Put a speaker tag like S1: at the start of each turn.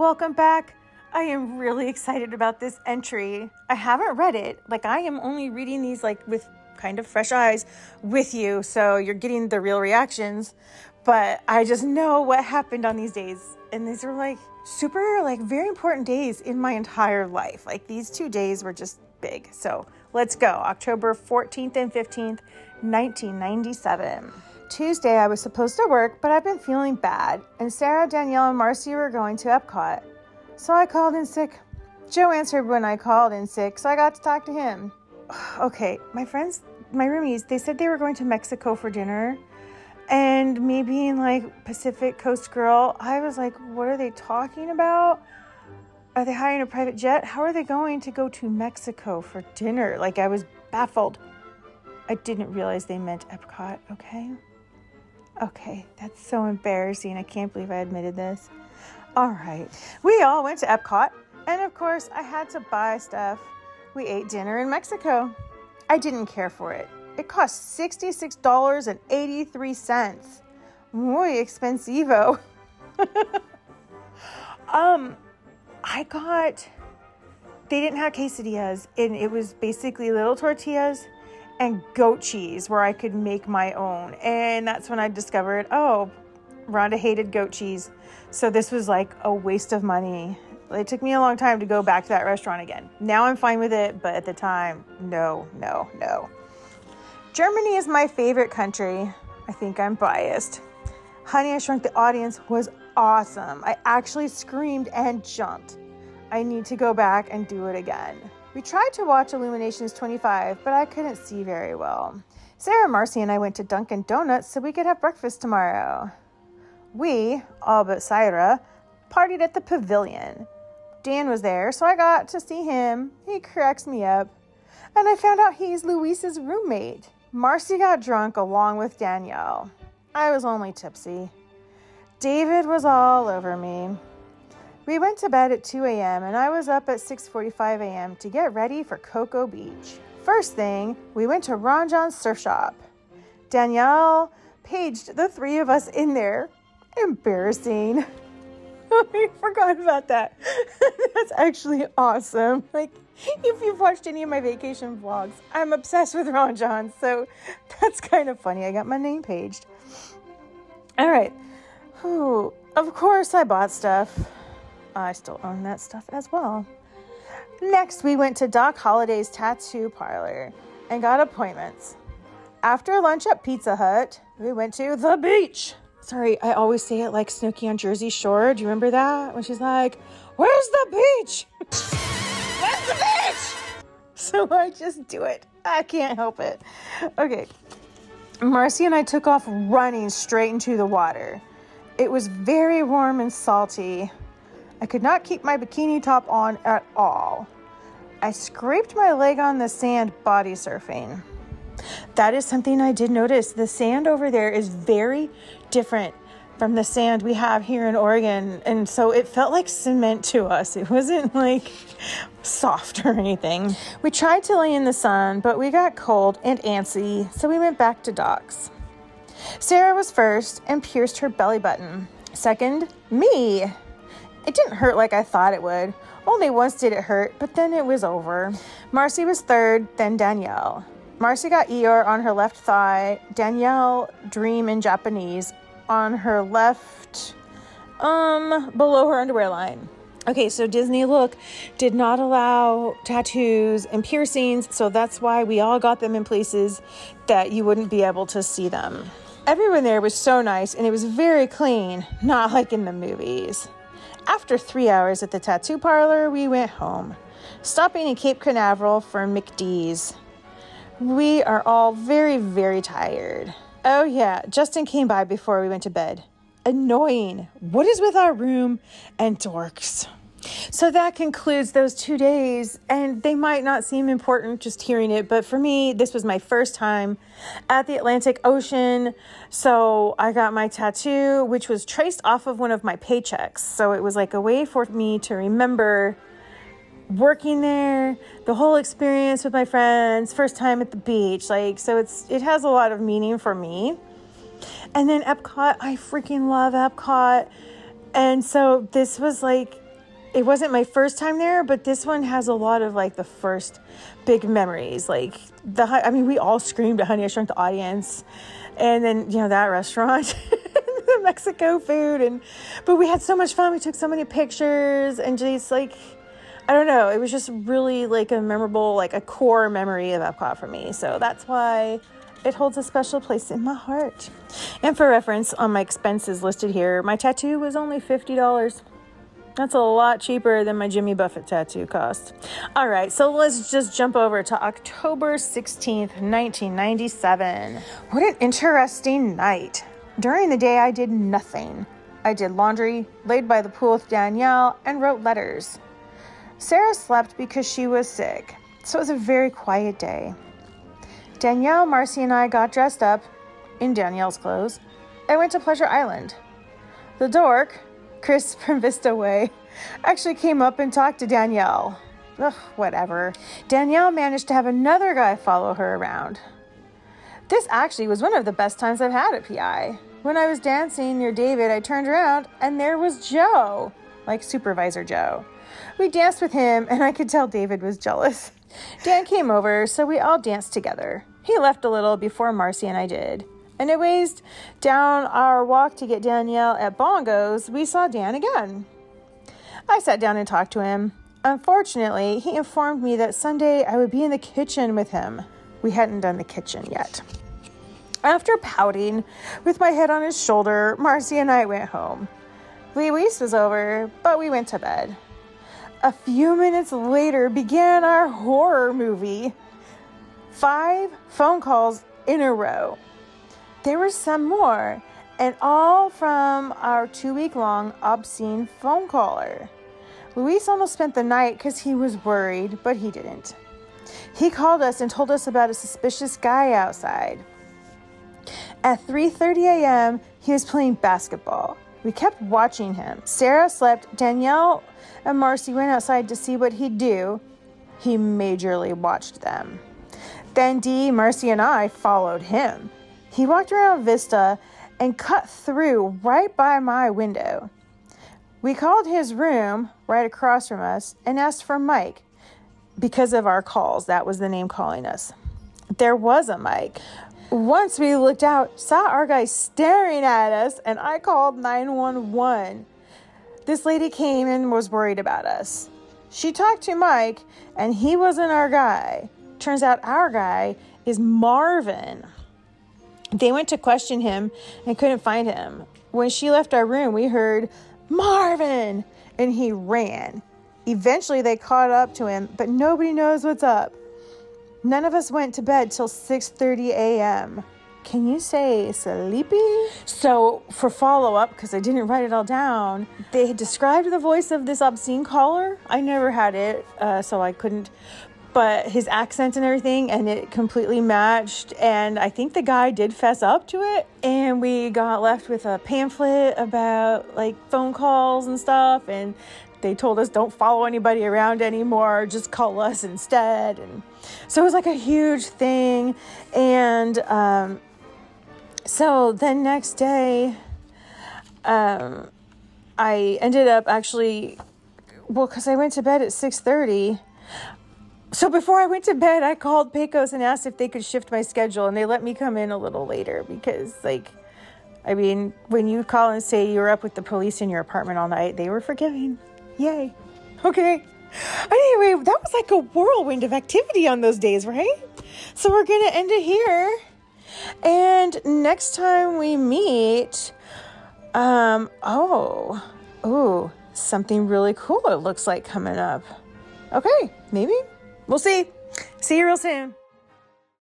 S1: welcome back. I am really excited about this entry. I haven't read it. Like, I am only reading these like with kind of fresh eyes with you, so you're getting the real reactions. But I just know what happened on these days, and these are like super, like very important days in my entire life. Like, these 2 days were just big. So let's go. October 14th and 15th, 1997. Tuesday, I was supposed to work, but I've been feeling bad, and Sarah, Danielle, and Marcy were going to Epcot. So I called in sick. Joe answered when I called in sick, so I got to talk to him. Okay, my friends, my roomies, they said they were going to Mexico for dinner, and me being like Pacific Coast girl, I was like, what are they talking about? Are they hiring a private jet? How are they going to go to Mexico for dinner? Like, I was baffled. I didn't realize they meant Epcot, Okay, that's so embarrassing. I can't believe I admitted this. All right, we all went to Epcot, and of course, I had to buy stuff. We ate dinner in Mexico. I didn't care for it. It cost $66.83. Muy expensivo. They didn't have quesadillas, and it was basically little tortillas and goat cheese where I could make my own. And that's when I discovered, oh, Rhonda hated goat cheese. So this was like a waste of money. It took me a long time to go back to that restaurant again. Now I'm fine with it, but at the time, no. Germany is my favorite country. I think I'm biased. Honey, I Shrunk the Audience was awesome. I actually screamed and jumped. I need to go back and do it again. We tried to watch Illuminations 25, but I couldn't see very well. Sarah, Marcy, and I went to Dunkin' Donuts so we could have breakfast tomorrow. We, all but Syra, partied at the Pavilion. Dan was there, so I got to see him. He cracks me up. And I found out he's Luis's roommate. Marcy got drunk along with Danielle. I was only tipsy. David was all over me. We went to bed at 2 a.m. and I was up at 6:45 a.m. to get ready for Cocoa Beach. First thing, we went to Ron John's surf shop. Danielle paged the three of us in there. Embarrassing. I forgot about that. That's actually awesome. Like, if you've watched any of my vacation vlogs, I'm obsessed with Ron John, so that's kind of funny. I got my name paged. All right. Of course I bought stuff. I still own that stuff as well. Next, we went to Doc Holliday's tattoo parlor and got appointments. After lunch at Pizza Hut, we went to the beach. Sorry, I always say it like Snooki on Jersey Shore. Do you remember that? When she's like, where's the beach? Where's the beach? So I just do it. I can't help it. Okay. Marcy and I took off running straight into the water. It was very warm and salty. I could not keep my bikini top on at all. I scraped my leg on the sand body surfing. That is something I did notice. The sand over there is very different from the sand we have here in Oregon. And so it felt like cement to us. It wasn't like soft or anything. We tried to lay in the sun, but we got cold and antsy. So we went back to Doc's. Sarah was first and pierced her belly button. Second, me. It didn't hurt like I thought it would. Only once did it hurt, but then it was over. Marcy was third, then Danielle. Marcy got Eeyore on her left thigh. Danielle, Dream in Japanese, on her left, below her underwear line. Okay, so Disney Look did not allow tattoos and piercings, so that's why we all got them in places that you wouldn't be able to see them. Everyone there was so nice, and it was very clean, not like in the movies. After 3 hours at the tattoo parlor, we went home, stopping in Cape Canaveral for McD's. We are all very, very tired. Oh yeah, Justin came by before we went to bed. Annoying. What is with our room and dorks? So that concludes those 2 days, and they might not seem important just hearing it, but for me, this was my first time at the Atlantic Ocean. So I got my tattoo, which was traced off of one of my paychecks. So it was like a way for me to remember working there, the whole experience with my friends, first time at the beach. Like, so it has a lot of meaning for me. And then Epcot, I freaking love Epcot. And so this was like it wasn't my first time there, but this one has a lot of like the first big memories. Like we all screamed at Honey, I Shrunk the Audience. And then, that restaurant, the Mexico food. But we had so much fun. We took so many pictures and just like, I don't know. It was just really like a memorable, like a core memory of Epcot for me. So that's why it holds a special place in my heart. And for reference, on my expenses listed here, my tattoo was only $50. That's a lot cheaper than my Jimmy Buffett tattoo cost. All right, so let's just jump over to October 16th, 1997. What an interesting night. During the day, I did nothing. I did laundry, laid by the pool with Danielle, and wrote letters. Sarah slept because she was sick, so it was a very quiet day. Danielle, Marcy, and I got dressed up in Danielle's clothes and went to Pleasure Island. The dork, Chris from Vista Way, actually came up and talked to Danielle. Ugh, whatever. Danielle managed to have another guy follow her around. This actually was one of the best times I've had at PI. When I was dancing near David, I turned around and there was Joe, like Supervisor Joe. We danced with him and I could tell David was jealous. Dan came over, so we all danced together. He left a little before Marcy and I did. Anyways, down our walk to get Danielle at Bongos, we saw Dan again. I sat down and talked to him. Unfortunately, he informed me that Sunday I would be in the kitchen with him. We hadn't done the kitchen yet. After pouting, with my head on his shoulder, Marcy and I went home. Luis was over, but we went to bed. A few minutes later began our horror movie. 5 phone calls in a row. There were some more, and all from our 2-week-long obscene phone caller. Luis almost spent the night because he was worried, but he didn't. He called us and told us about a suspicious guy outside. At 3:30 a.m., he was playing basketball. We kept watching him. Sarah slept. Danielle and Marcy went outside to see what he'd do. He majorly watched them. Then Dee, Marcy, and I followed him. He walked around Vista and cut through right by my window. We called his room right across from us and asked for Mike. Because of our calls, that was the name calling us. There was a Mike. Once we looked out, saw our guy staring at us, and I called 911. This lady came and was worried about us. She talked to Mike, and he wasn't our guy. Turns out our guy is Marvin. They went to question him and couldn't find him. When she left our room, we heard, "Marvin!" and he ran. Eventually, they caught up to him, but nobody knows what's up. None of us went to bed till 6:30 a.m. Can you say sleepy? So for follow-up, because I didn't write it all down, they had described the voice of this obscene caller. I never had it, so I couldn't. But his accent and everything, and it completely matched. And I think the guy did fess up to it. And we got left with a pamphlet about like phone calls and stuff. And they told us don't follow anybody around anymore. Just call us instead. And so it was like a huge thing. And so then next day, I ended up actually, because I went to bed at 6:30. So before I went to bed, I called Pecos and asked if they could shift my schedule, and they let me come in a little later because, when you call and say you were up with the police in your apartment all night, they were forgiving. Yay. Okay. Anyway, that was like a whirlwind of activity on those days, right? So we're going to end it here. And next time we meet, something really cool it looks like coming up. Okay, maybe. We'll see. See you real soon.